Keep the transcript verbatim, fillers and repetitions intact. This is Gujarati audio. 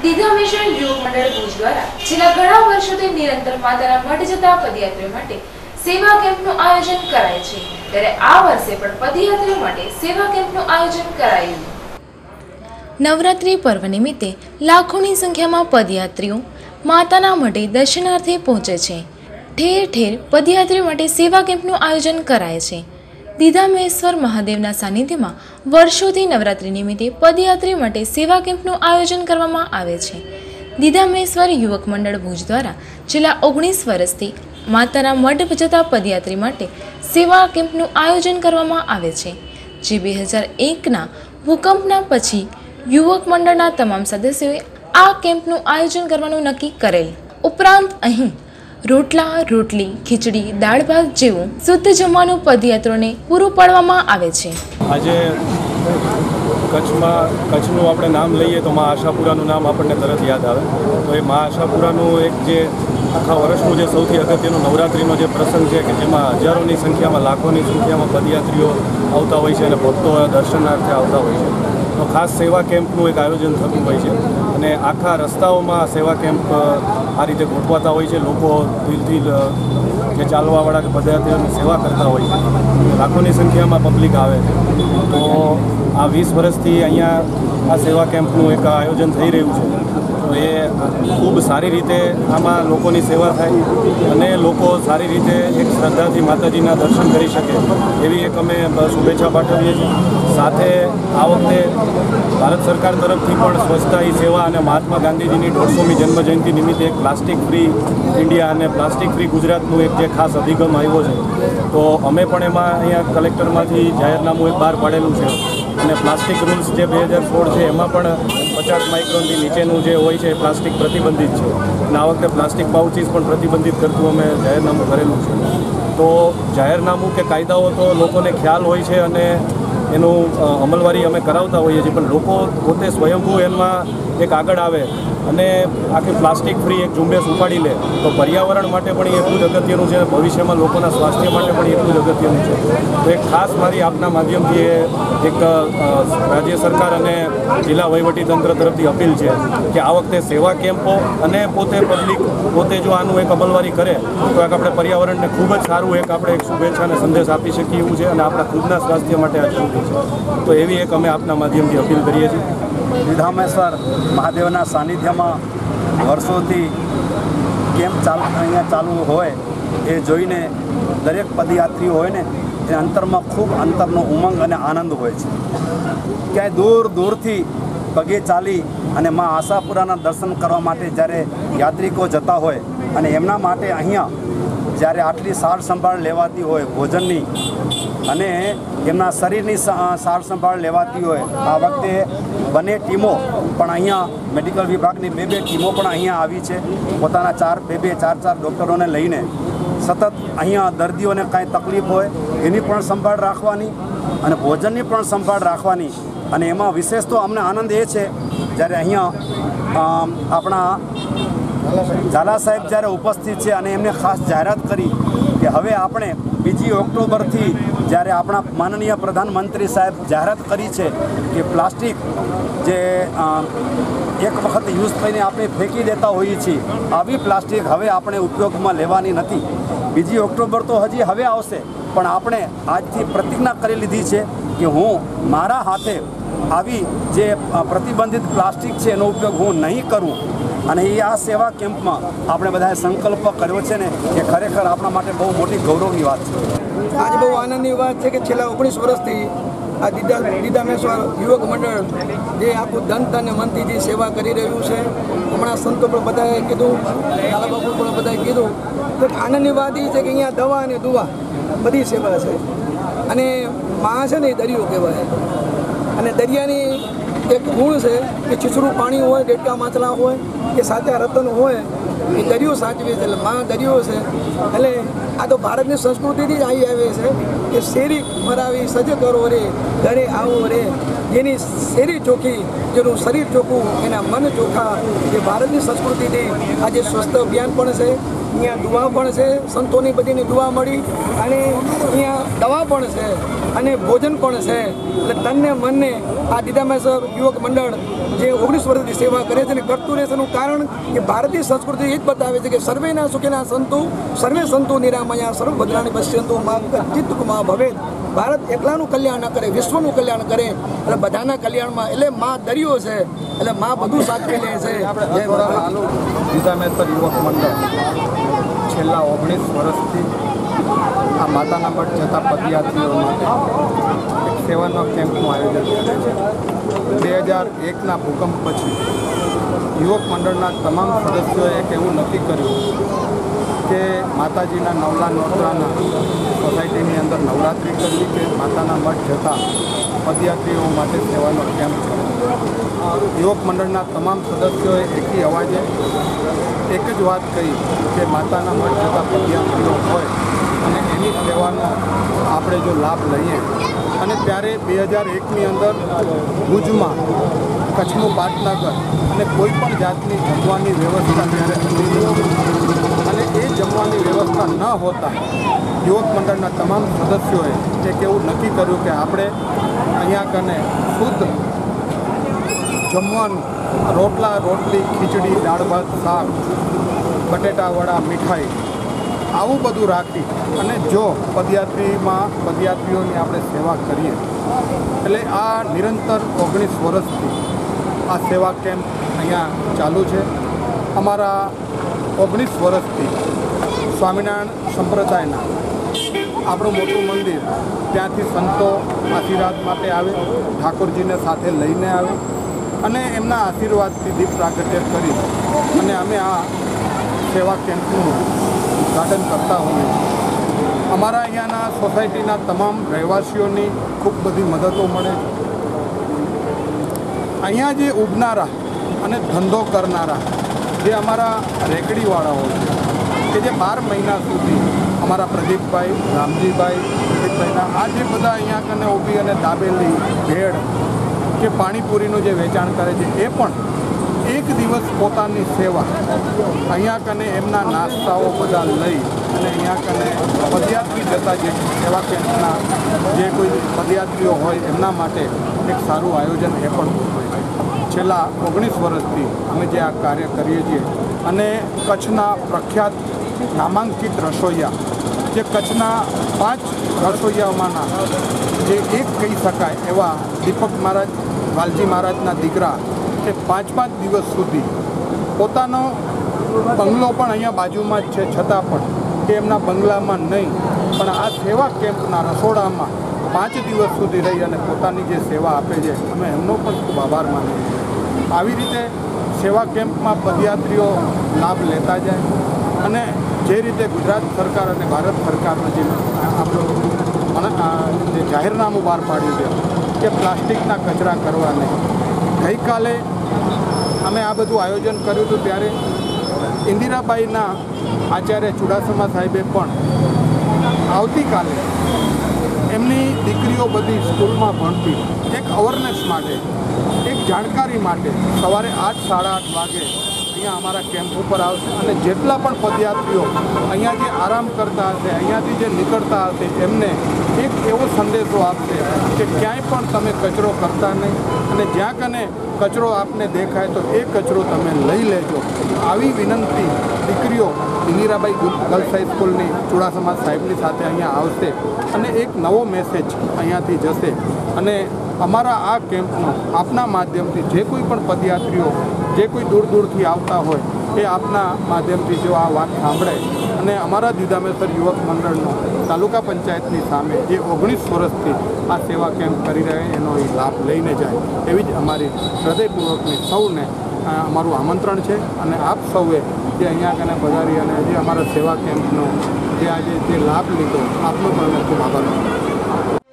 દીધા મિશન યુવક મંડળ ભુજ દ્વારા છેલ્લા ઘણા વર્ષોથી નિરંતર માતાના મઢ જતા પદયાત્રીઓ માટે સેવા કેમ્પનું આયોજન કરાય છે, ત્યારે આ વર્ષે પણ પદયાત્રીઓ માટે સેવા કેમ્પનું આયોજન કરાયું। નવરાત્રી પર્વ નિમિત્તે લાખોની સંખ્યામાં પદયાત્રીઓ માતાના મઢે દર્શનાર્થે પહોંચે છે। ઠેર ઠેર પદયાત્રીઓ માટે સેવા કેમ્પનું આયોજન કરાય છે। દીધામેશ્વર મહાદેવના સાનિધ્યમાં વર્ષોથી નવરાત્રી નિમિત્તે પદયાત્રીઓ માટે સેવા કેમ્પનું આયોજન કરવામાં આવે છે। દીધામેશ્વર યુવક મંડળ ભુજ દ્વારા છેલ્લા ઓગણીસ વર્ષથી માતાના મઢ જતા પદયાત્રી માટે સેવા કેમ્પનું આયોજન કરવામાં આવે છે, જે બે હજાર એકના ભૂકંપના પછી યુવક મંડળના તમામ સદસ્યોએ આ કેમ્પનું આયોજન કરવાનું નક્કી કરેલ। ઉપરાંત અહીં રોટલા, રોટલી, ખીચડી, દાળ ભાત જેવું શુદ્ધ જમવાનું પદયાત્રીઓને પૂરું પાડવામાં આવે છે। આજે કચ્છમાં કચ્છનું આપણે નામ લઈએ તો મા આશાપુરાનું નામ આપણને તરત યાદ આવે। તો એ મા આશાપુરાનું એક જે આખા વર્ષનું જે સૌથી અગત્યનું નવરાત્રિનો જે પ્રસંગ છે કે જેમાં હજારોની સંખ્યામાં લાખોની સંખ્યામાં પદયાત્રીઓ આવતા હોય છે અને ભક્તો દર્શનાર્થે આવતા હોય છે, તો ખાસ સેવા કેમ્પનું એક આયોજન થતું હોય છે અને આખા રસ્તાઓમાં સેવા કેમ્પ આ રીતે ગોઠવાતા હોય છે। લોકો દિલથી જે ચાલવાવાળા કે પદયાત્રીઓની સેવા કરતા હોય છે, લાખોની સંખ્યામાં પબ્લિક આવે છે। તો આ વીસ વર્ષથી અહીંયા આ સેવા કેમ્પનું એક આયોજન થઈ રહ્યું છે, તો એ ખૂબ સારી રીતે આમાં લોકોની સેવા થાય અને લોકો સારી રીતે એક શ્રદ્ધાથી માતાજીના દર્શન કરી શકે એવી એક અમે શુભેચ્છા પાઠવીએ છીએ। સાથે આ વખતે ભારત સરકાર તરફથી પણ સ્વચ્છતા હી સેવા અને મહાત્મા ગાંધીજીની દોઢસોમી જન્મજયંતિ નિમિત્તે એક પ્લાસ્ટિક ફ્રી ઇન્ડિયા અને પ્લાસ્ટિક ફ્રી ગુજરાતનું એક જે ખાસ અભિગમ આવ્યો છે, તો અમે પણ એમાં અહીંયા કલેક્ટરમાંથી જાહેરનામું એક બહાર પાડેલું છે અને પ્લાસ્ટિક રૂલ્સ જે બે હજાર સોળ છે એમાં પણ પચાસ માઇક્રોનથી નીચેનું જે હોય છે એ પ્લાસ્ટિક પ્રતિબંધિત છે અને આ વખતે પ્લાસ્ટિક પાઉચીસ પણ પ્રતિબંધિત કરતું અમે જાહેરનામું કરેલું છે। તો જાહેરનામું કે કાયદાઓ તો લોકોને ખ્યાલ હોય છે અને એનું અમલવારી અમે કરાવતા હોઈએ છીએ, પણ લોકો પોતે સ્વયંભૂ એમાં એક આગળ આવે અને આખી પ્લાસ્ટિક ફ્રી એક ઝુંબેશ ઉપાડી લે તો પર્યાવરણ માટે પણ એ એટલું જ અગત્યનું છે અને ભવિષ્યમાં લોકોના સ્વાસ્થ્ય માટે પણ એટલું જ અગત્યનું છે। તો એક ખાસ મારી આપના માધ્યમથી એક રાજ્ય સરકાર અને જિલ્લા વહીવટીતંત્ર તરફથી અપીલ છે કે આ વખતે સેવા કેમ્પો અને પોતે પબ્લિક પોતે જો આનું એક અમલવારી કરે તો એક આપણે પર્યાવરણને ખૂબ જ સારું એક આપણે એક શુભેચ્છા અને સંદેશ આપી શકીએ એવું છે અને આપણા ખુદના સ્વાસ્થ્ય માટે આ જરૂરી છે। તો એવી એક અમે આપના માધ્યમથી અપીલ કરીએ છીએ। દીધામેશ્વર મહાદેવના સાનિધ્યમાં વર્ષોથી કેમ્પ ચાલુ અહીંયા ચાલુ હોય એ જોઈને દરેક પદયાત્રીઓ હોય ને એ અંતરમાં ખૂબ અંતરનો ઉમંગ અને આનંદ હોય છે। ક્યાંય દૂર દૂરથી પગે ચાલી અને મા આશાપુરાના દર્શન કરવા માટે જ્યારે યાત્રિકો જતા હોય અને એમના માટે અહીંયા જ્યારે આટલી સાર સંભાળ લેવાતી હોય ભોજનની અને એમના શરીરની સાર સંભાળ લેવાતી હોય, આ વખતે બંને ટીમો પણ અહીંયા મેડિકલ વિભાગની બે બે ટીમો પણ અહીંયા આવી છે પોતાના ચાર બે બે ચાર ચાર ડૉક્ટરોને લઈને સતત અહીંયા દર્દીઓને કાંઈ તકલીફ હોય એની પણ સંભાળ રાખવાની અને ભોજનની પણ સંભાળ રાખવાની। અને એમાં વિશેષ તો અમને આનંદ એ છે જ્યારે અહીંયા આપણા ઝાલા સાહેબ જ્યારે ઉપસ્થિત છે અને એમને ખાસ જાહેરાત કરી કે હવે આપણે બીજી ઓક્ટોબરથી જ્યારે આપણા માનનીય પ્રધાનમંત્રી સાહેબ જાહેરાત કરી છે કે પ્લાસ્ટિક જે એક વખત યુઝ થઈને આપણે ફેંકી દેતા હોઈએ છીએ આવી પ્લાસ્ટિક હવે આપણે ઉપયોગમાં લેવાની નથી। બીજી ઓક્ટોબર તો હજી હવે આવશે, પણ આપણે આજથી પ્રતિજ્ઞા કરી લીધી છે કે હું મારા હાથે આવી જે પ્રતિબંધિત પ્લાસ્ટિક છે એનો ઉપયોગ હું નહીં કરું। અને એ આ સેવા કેમ્પમાં આપણે બધાએ સંકલ્પ કર્યો છે ને એ ખરેખર આપણા માટે બહુ મોટી ગૌરવની વાત છે। આજે બહુ આનંદની વાત છે કે છેલ્લા ઓગણીસ વર્ષથી આ દીદા દીધામેશ્વર યુવક મંડળ જે આખું ધન તન મનથી જે સેવા કરી રહ્યું છે, હમણાં સંતો પણ બધાએ કીધું, લાલા બાપુ પણ બધાએ કીધું, તો આનંદની વાત એ છે કે અહીંયા દવા અને દુવા બધી સેવા છે અને મા છે ને એ દરિયો કહેવાય અને દરિયાની એક ગુણ છે કે છીછરું પાણી હોય, ડેટકા માછલા હોય કે સાચા રતન હોય એ દરિયો સાચવે છે, એટલે મા દરિયો છે। એટલે આ તો ભારતની સંસ્કૃતિથી જ આવી આવે છે કે શેરી મરાવી સજ કરો રે ઘરે આવો રે, જેની શેરી ચોખ્ખી જેનું શરીર ચોખ્ખું એના મન ચોખ્ખા. એ ભારતની સંસ્કૃતિથી આજે સ્વસ્થ અભિયાન પણ છે, અહીંયા દુઆ પણ છે, સંતોની બધીની દુઆ મળી, અને અહીંયા દવા પણ છે અને ભોજન પણ છે. એટલે તનને મનને આ દીદામેશ્વર યુવક મંડળ જે ઓગણીસ વર્ષથી સેવા કરે છે અને કરતું રહેશે એનું કારણ કે ભારતીય સંસ્કૃતિ એ જ બતાવે છે કે સર્વેના સુખેના સંતુ સર્વે સંતુ નિરામયા સર્વ ભદ્રાણી પશ્યંતુ મા ચિત્તમાં ભવેદ. ભારત એકલાનું કલ્યાણ ન કરે, વિશ્વનું કલ્યાણ કરે, એટલે બધાના કલ્યાણમાં. એટલે મા દરિયો છે, એટલે મા બધું સાચવી લે છે. જય માતાજી. દીદામેશ્વર યુવક મંડળ છેલ્લા ઓગણીસ વર્ષથી આ માતાના મઠ જતા પદયાત્રીઓ માટે એક સેવાના કેમ્પનું આયોજન કરે છે. બે હજાર એકના ભૂકંપ પછી યુવક મંડળના તમામ સદસ્યોએ એક એવું નક્કી કર્યું કે માતાજીના નવલા નોરતાના સોસાયટીની અંદર નવરાત્રિ કરવી કે માતાના મઠ જતા પદયાત્રીઓ માટે સેવાનો કેમ્પ છે. યુવક મંડળના તમામ સદસ્યોએ એકી અવાજે એક જ વાત કહી કે માતાના મઠ જતા પદયાત્રીઓ હોય અને એની સેવાનો આપણે જો લાભ લઈએ. અને ત્યારે બે હજાર એકની અંદર ભુજમાં કચ્છનું પાટનગર અને કોઈ પણ જાતની જમવાની વ્યવસ્થા ત્યારે હતી નહીં. અને એ જમવાની વ્યવસ્થા ન હોતા યુવક મંડળના તમામ સદસ્યોએ એક એવું નક્કી કર્યું કે આપણે અહીંયા કને શુદ્ધ જમવાનું, રોટલા રોટલી ખીચડી દાળ ભાત શાક બટેટા વડા મીઠાઈ આવું બધું રાખી અને જો પદયાત્રીમાં પદયાત્રીઓની આપણે સેવા કરીએ. એટલે આ નિરંતર ઓગણીસ વર્ષથી આ સેવા કેમ્પ અહીંયા ચાલુ છે. અમારા ઓગણીસ વર્ષથી સ્વામિનારાયણ સંપ્રદાયના આપણું મોટું મંદિર, ત્યાંથી સંતો આશીર્વાદ માટે આવે, ઠાકોરજીને સાથે લઈને આવે અને એમના આશીર્વાદથી દીપ પ્રાગટ્ય કરી અને અમે આ સેવા કેમ્પનું ઉદ્ઘાટન કરતા હોઈએ. અમારા અહીંયાના સોસાયટીના તમામ રહેવાસીઓની ખૂબ બધી મદદો મળે છે. અહીંયા જે ઉગનારા અને ધંધો કરનારા જે અમારા રેકડીવાળાઓ છે કે જે બાર મહિના સુધી અમારા પ્રદીપભાઈ, રામજીભાઈ, પ્રદીપભાઈના આ જે બધા અહીંયા કને ઊભી અને દાબેલી ભેળ કે પાણીપુરીનું જે વેચાણ કરે છે એ પણ એક દિવસ પોતાની સેવા અહીંયા કને એમના નાસ્તાઓ બધા લઈ અને અહીંયા કને પદયાત્રી જતા જે સેવા કેમ્પના જે કોઈ પદયાત્રીઓ હોય એમના માટે એક સારું આયોજન એ પણ હોય છે. છેલ્લા ઓગણીસ વર્ષથી અમે જે આ કાર્ય કરીએ છીએ અને કચ્છના પ્રખ્યાત નામાંકિત રસોઈયા જે કચ્છના પાંચ રસોઈયાઓમાંના જે એક કહી શકાય એવા દીપક મહારાજ, વાલજી મહારાજના દીકરા એ પાંચ પાંચ દિવસ સુધી પોતાનો બંગલો પણ અહીંયા બાજુમાં જ છે છતાં પણ કે એમના બંગલામાં નહીં પણ આ સેવા કેમ્પના રસોડામાં પાંચ દિવસ સુધી રહી અને પોતાની જે સેવા આપે છે અમે એમનો પણ ખૂબ આભાર માનીએ છીએ. આવી રીતે સેવા કેમ્પમાં પદયાત્રીઓ લાભ લેતા જાય અને જે રીતે ગુજરાત સરકાર અને ભારત સરકારનું જે આપણું જે જાહેરનામું બહાર પાડ્યું છે કે પ્લાસ્ટિકના કચરા કરવા નહીં. ગઈકાલે અમે આ બધું આયોજન કર્યું હતું ત્યારે ઇન્દિરાબાઈના આચાર્ય ચુડાસમા સાહેબે પણ આવતીકાલે એમની દીકરીઓ બધી સ્કૂલમાં ભણતી એક અવેરનેસ માટે, એક જાણકારી માટે સવારે આઠ સાડા આઠ વાગે અહીંયા અમારા કેમ્પ ઉપર આવશે અને જેટલા પણ પદયાત્રીઓ અહીંયા જે આરામ કરતા હશે, અહીંયાથી જે નીકળતા હશે એમને એક એવો સંદેશો આપશે કે ક્યાંય પણ તમે કચરો કરતા નહીં અને જ્યાં કને કચરો આપને દેખાય તો એ કચરો તમે લઈ લેજો. આવી વિનંતી દીકરીઓ ઇન્દિરાબાઈ ગર્લ્સ હાઈસ્કૂલની ચુડાસમા સાહેબની સાથે અહીંયા આવશે અને એક નવો મેસેજ અહીંયાથી જશે. અને અમારા આ કેમ્પનો આપના માધ્યમથી જે કોઈ પણ પદયાત્રીઓ જે કોઈ દૂર દૂરથી આવતા હોય એ આપના માધ્યમથી જો આ વાત સાંભળે અને અમારા દીદામેશ્વર યુવક મંડળનો તાલુકા પંચાયતની સામે જે ઓગણીસ વર્ષથી આ સેવા કેમ્પ કરી રહ્યા એનો એ લાભ લઈને જાય એવી જ અમારી હૃદયપૂર્વકની સૌને અમારું આમંત્રણ છે. અને આપ સૌએ જે અહીંયા કને પધારી અને જે અમારા સેવા કેમ્પનો જે આજે જે લાભ લીધો આપનો પણ અમે ખૂબ આભાર માનું છું.